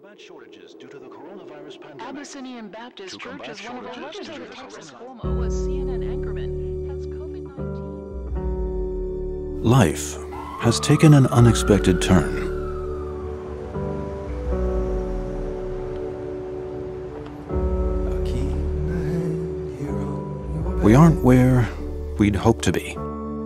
combat shortages due to the coronavirus pandemic. Abyssinian Baptist To Church combat is one of the shortages largest due in to the Texas. corona- Cuomo, a CNN anchorman, has COVID-19. Life has taken an unexpected turn. We aren't where we'd hoped to be.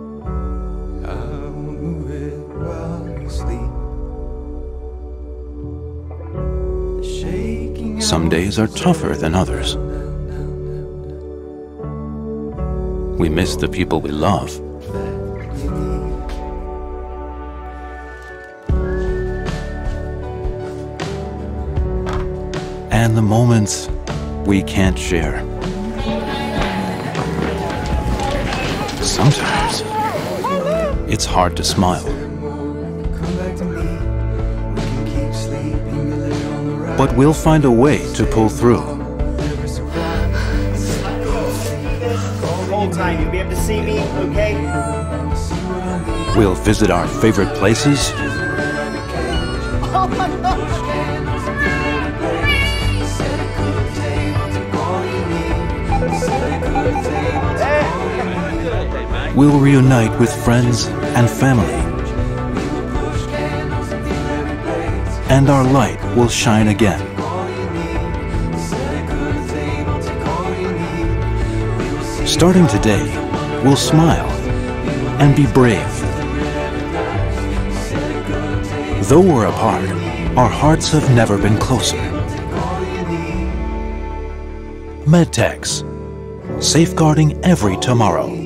Some days are tougher than others. We miss the people we love. And the moments we can't share. Sometimes it's hard to smile. But we'll find a way to pull through. Hold tight, you'll be able to see me, okay? We'll visit our favorite places. Oh my gosh! We'll reunite with friends and family. And our light will shine again. Starting today, we'll smile and be brave. Though we're apart, our hearts have never been closer. Medtecs, safeguarding every tomorrow.